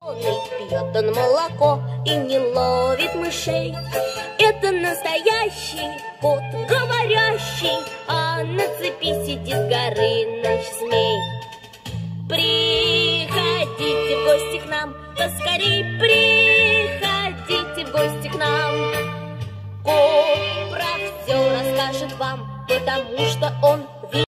Пьет он молоко и не ловит мышей. Это настоящий кот говорящий, а на цепи сидит Горыныч змей. Приходите в гости к нам, поскорей приходите в гости к нам. Кот про все расскажет вам, потому что он